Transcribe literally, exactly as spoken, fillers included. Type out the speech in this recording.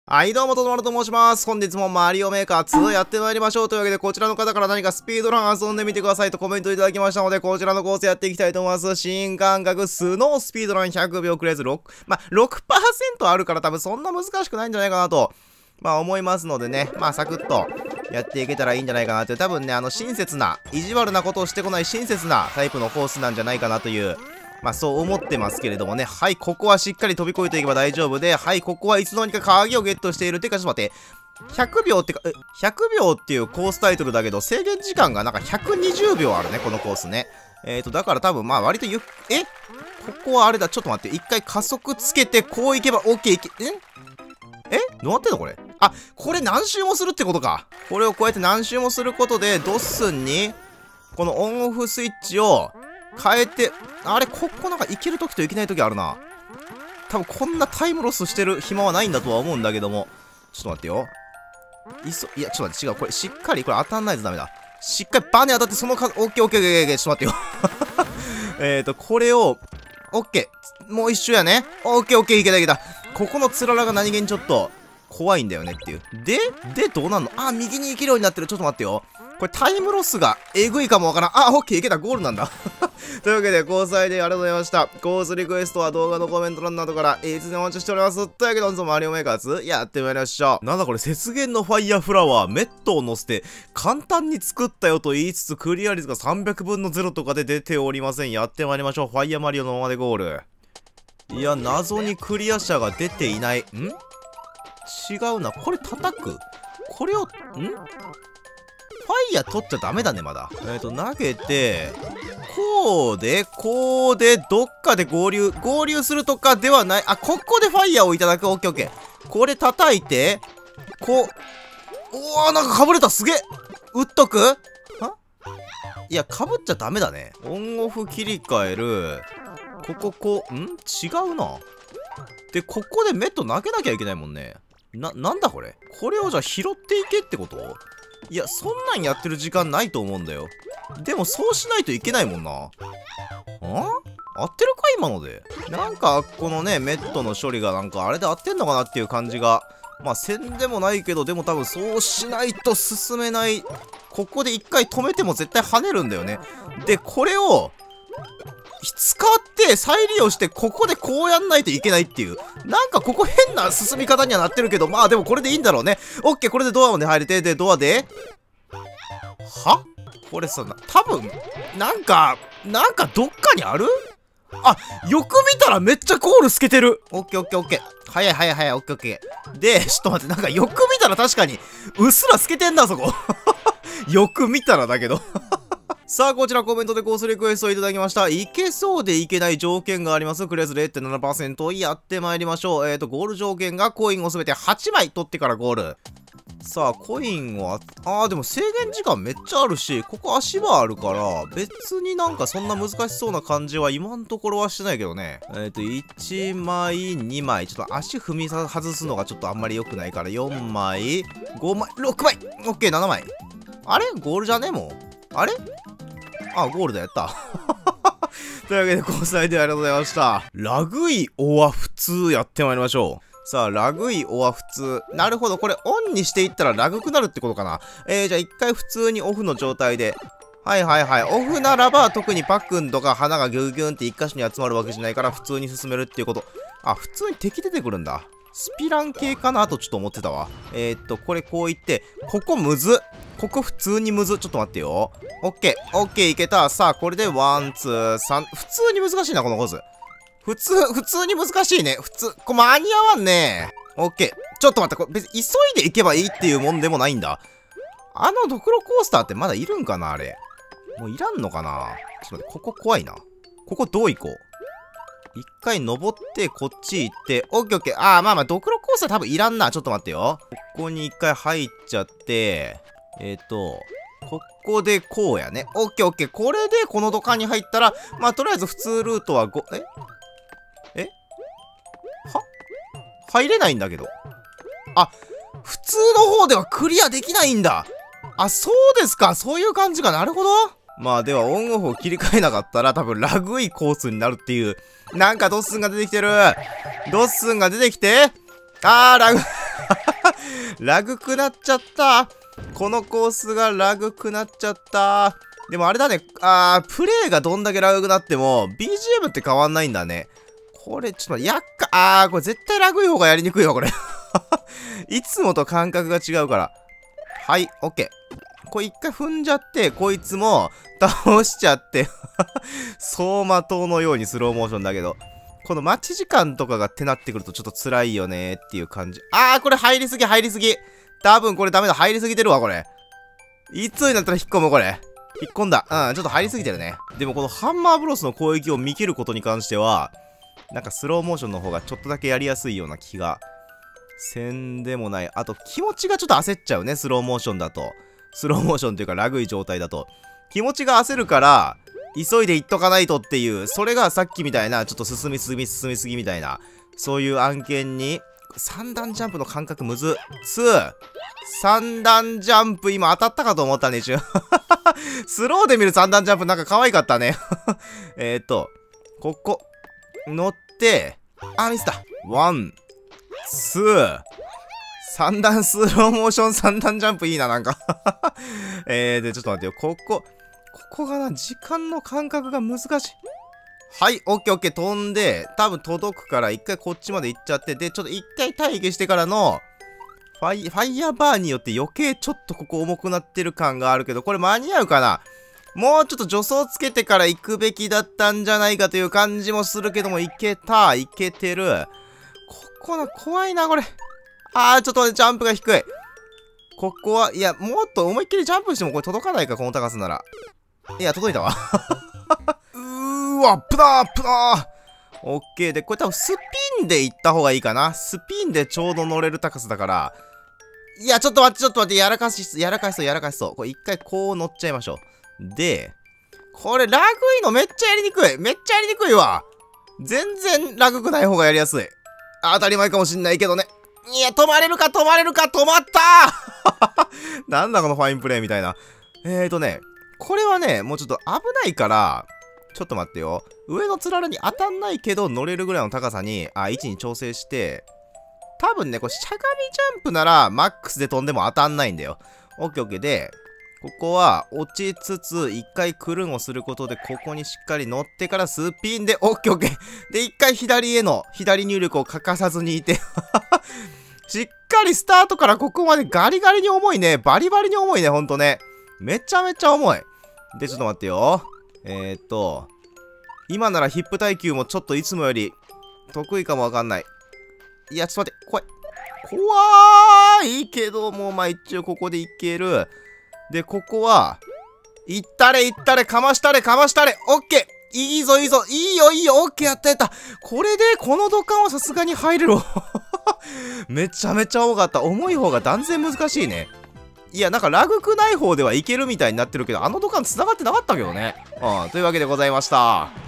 はい、どうも、とどまると申します。本日もマリオメーカーツーやってまいりましょう。というわけで、こちらの方から何かスピードラン遊んでみてくださいとコメントいただきましたので、こちらのコースやっていきたいと思います。新感覚スノースピードランひゃくびょうクレーズろく、まあ、ろくパーセント あるから多分そんな難しくないんじゃないかなと、まあ思いますのでね、まあサクッとやっていけたらいいんじゃないかなという、多分ね、あの親切な、意地悪なことをしてこない親切なタイプのコースなんじゃないかなという、まあそう思ってますけれどもね。はい、ここはしっかり飛び越えていけば大丈夫で、はい、ここはいつの間にか鍵をゲットしている。てか、ちょっと待って。ひゃくびょうってか、え、ひゃくびょうっていうコースタイトルだけど、制限時間がなんかひゃくにじゅうびょうあるね、このコースね。えーと、だから多分まあ割とゆっ、えここはあれだ、ちょっと待って。一回加速つけて、こういけば OK いけ、ええどうなってんのこれ。あ、これ何周もするってことか。これをこうやって何周もすることで、ドッスンに、このオンオフスイッチを、変えて、あれ、ここなんか行けるときと行けないときあるな。多分こんなタイムロスしてる暇はないんだとは思うんだけども。ちょっと待ってよ。いそ、いや、ちょっと待って、違う。これ、しっかり、これ当たんないとダメだ。しっかりバネ当たって、その数、オッケーオッケーオッケーオッケー、ちょっと待ってよ。えーと、これを、オッケー。もう一周やね。オッケーオッケー、いけたいけた。ここのつららが何気にちょっと、怖いんだよねっていう。で、で、どうなんの？あ、右に行けるようになってる。ちょっと待ってよ。これタイムロスがえぐいかもわからん。あ、オッケー、いけた。ゴールなんだ。というわけで、交際でありがとうございました。コースリクエストは動画のコメント欄などから、いつでもお待ちしております。というわけで、本日もマリオメーカーズやってまいりましょう。なんだこれ、雪原のファイヤーフラワー、メットを乗せて、簡単に作ったよと言いつつ、クリア率がさんびゃくぶんのゼロとかで出ておりません。やってまいりましょう。ファイヤーマリオのままでゴール。いや、謎にクリア者が出ていない。ん違うな。これ叩くこれを、んファイヤー取っちゃダメだね、まだ。えっと、投げて、こうで、こうで、どっかで合流、合流するとかではない。あ、ここでファイヤーをいただく。オッケーオッケー。これ叩いて、こう、おー、なんか被れた。すげえ。打っとくあいや、被っちゃダメだね。オンオフ切り替える。ここ、こう、ん違うな。で、ここでメット投げなきゃいけないもんね。な、なんだこれこれをじゃあ拾っていけってこと？いや、そんなんやってる時間ないと思うんだよ。でもそうしないといけないもんな。ん合ってるか今ので。なんか、このね、メットの処理がなんかあれで合ってんのかなっていう感じが。まあ、せんでもないけど、でも多分そうしないと進めない。ここで一回止めても絶対跳ねるんだよね。で、これを、使って再利用してここでこうやんないといけないっていうなんかここ変な進み方にはなってるけどまあでもこれでいいんだろうね。オッケーこれでドアまで入れてでドアではこれさ多分なんかなんかどっかにあるあよく見たらめっちゃゴール透けてる。オッケーオッケーオッケー早い早い早いオッケーオッケーでちょっと待ってなんかよく見たら確かにうっすら透けてんだそこよく見たらだけどさあ、こちらコメントでコースリクエストをいただきました。いけそうでいけない条件があります。クレス れいてんななパーセント やってまいりましょう。えっと、ゴール条件がコインをすべてはちまい取ってからゴール。さあ、コインをあ、あーでも制限時間めっちゃあるし、ここ足場あるから、別になんかそんな難しそうな感じは今のところはしてないけどね。えっと、いちまい、にまい。ちょっと足踏み外すのがちょっとあんまり良くないから、よんまい、ごまい、ろくまい。オッケー、ななまい。あれゴールじゃねもう。あれあ、ゴールだ、やった。というわけで、交際でありがとうございました。ラグいおは普通やってまいりましょう。さあ、ラグいおは普通。なるほど、これオンにしていったらラグくなるってことかな。えー、じゃあ一回普通にオフの状態で。はいはいはい。オフならば、特にパックンとか花がギュギュンって一箇所に集まるわけじゃないから、普通に進めるっていうこと。あ、普通に敵出てくるんだ。スピラン系かなとちょっと思ってたわ。えー、っと、これこう言って、ここむず。ここ普通にむず。ちょっと待ってよ。オッケー。オッケーいけた。さあ、これでワン、ツー、サン。普通に難しいな、このコース。普通、普通に難しいね。普通、これ間に合わんね。オッケー。ちょっと待って、これ別に急いで行けばいいっていうもんでもないんだ。あのドクロコースターってまだいるんかなあれ。もういらんのかなちょっと待って、ここ怖いな。ここどう行こう一回登って、こっち行って、オッケーオッケー。あー、まあまあ、ドクロコースター多分いらんな。ちょっと待ってよ。ここに一回入っちゃって、えっと、ここでこうやね。オッケーオッケー。これでこの土管に入ったら、まあ、とりあえず普通ルートはご、ええは入れないんだけど。あ、普通の方ではクリアできないんだ。あ、そうですか。そういう感じか。なるほど。まあではオンオフを切り替えなかったら多分ラグいコースになるっていう。なんかドッスンが出てきてる。ドッスンが出てきて、あーラグラグくなっちゃった。このコースがラグくなっちゃった。でもあれだね。あー、プレイがどんだけラグくなっても、ビージーエム って変わんないんだね。これ、ちょっと、やっか、あー、これ絶対ラグい方がやりにくいわ、これ。いつもと感覚が違うから。はい、オッケー。これ一回踏んじゃって、こいつも倒しちゃって、走馬灯のようにスローモーションだけど、この待ち時間とかがってなってくるとちょっと辛いよねっていう感じ。あー、これ入りすぎ、入りすぎ。多分これダメだ、入りすぎてるわ、これ。いつになったら引っ込む、これ。引っ込んだ。うん、ちょっと入りすぎてるね。でもこのハンマーブロスの攻撃を見切ることに関しては、なんかスローモーションの方がちょっとだけやりやすいような気がせんでもない。あと気持ちがちょっと焦っちゃうね、スローモーションだと。スローモーションっていうかラグい状態だと。気持ちが焦るから、急いで行っとかないとっていう、それがさっきみたいな、ちょっと進みすぎ進みすぎみたいな、そういう案件に、さん段ジャンプの感覚むず。に、さん段ジャンプ今当たったかと思ったね、一瞬。スローで見るさん段ジャンプなんか可愛かったね。えっと、ここ、乗って、あ、ミスった。ワン、ツー、さん段スローモーションさん段ジャンプいいな、なんか。えー、で、ちょっと待ってよ。ここ、ここがな、時間の感覚が難しい。はい、オッケーオッケー、飛んで、多分届くから、一回こっちまで行っちゃって、で、ちょっと一回待機してからの、ファイ、ファイヤーバーによって余計ちょっとここ重くなってる感があるけど、これ間に合うかな？もうちょっと助走つけてから行くべきだったんじゃないかという感じもするけども、いけた、いけてる。ここな、怖いな、これ。あー、ちょっと待って、ジャンプが低い。ここは、いや、もっと思いっきりジャンプしてもこれ届かないか、この高さなら。いや、届いたわ。うーわ、アップだー、アップだー。オッケー。で、これ多分スピンで行った方がいいかな。スピンでちょうど乗れる高さだから。いや、ちょっと待って、ちょっと待って、やらかし、やらかしそう、やらかしそう。これ一回こう乗っちゃいましょう。で、これラグいのめっちゃやりにくい。めっちゃやりにくいわ。全然ラグくない方がやりやすい。当たり前かもしんないけどね。いや、止まれるか、止まれるか、止まったーなんだこのファインプレーみたいな。えーとね、これはね、もうちょっと危ないから、ちょっと待ってよ。上のつららに当たんないけど乗れるぐらいの高さに、あ、位置に調整して、多分ね、これしゃがみジャンプなら、マックスで飛んでも当たんないんだよ。オッケーオッケーで、ここは落ちつつ、一回クルンをすることで、ここにしっかり乗ってからスピンで、オッケーオッケー。で、一回左への、左入力を欠かさずにいて、しっかりスタートからここまでガリガリに重いね。バリバリに重いね、ほんとね。めちゃめちゃ重い。で、ちょっと待ってよ。えーっと、今ならヒップ耐久もちょっといつもより得意かもわかんない。いや、ちょっと待って、怖い。怖いけども、まあ一応ここでいける。で、ここは、いったれいったれ、かましたれかましたれ、オッケーいいぞいいぞいいよいいよオッケーやったやった。これで、この土管はさすがに入るわ。めちゃめちゃ多かった。重い方が断然難しいね。いや、なんかラグくない方ではいけるみたいになってるけど、あの土管繋がってなかったけどね。うん、というわけでございました。